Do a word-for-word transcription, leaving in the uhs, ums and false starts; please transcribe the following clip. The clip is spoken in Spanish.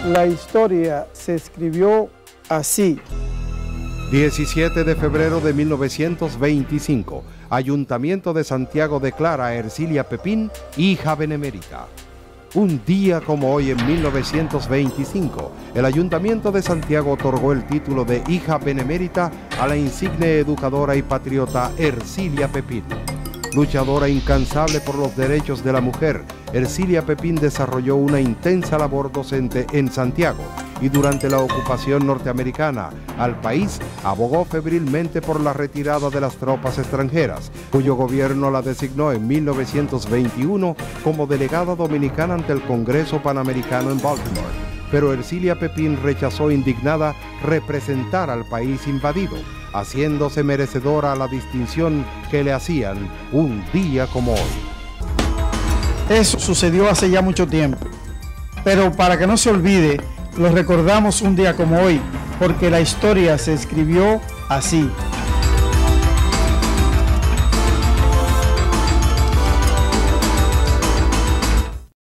La historia se escribió así. diecisiete de febrero de mil novecientos veinticinco, Ayuntamiento de Santiago declara a Ercilia Pepín hija benemérita. Un día como hoy en mil novecientos veinticinco, el Ayuntamiento de Santiago otorgó el título de hija benemérita a la insigne educadora y patriota Ercilia Pepín. Luchadora incansable por los derechos de la mujer, Ercilia Pepín desarrolló una intensa labor docente en Santiago y durante la ocupación norteamericana al país abogó febrilmente por la retirada de las tropas extranjeras, cuyo gobierno la designó en mil novecientos veintiuno como delegada dominicana ante el Congreso Panamericano en Baltimore. Pero Ercilia Pepín rechazó indignada representar al país invadido, haciéndose merecedora a la distinción que le hacían un día como hoy. Eso sucedió hace ya mucho tiempo, pero para que no se olvide, lo recordamos un día como hoy, porque la historia se escribió así.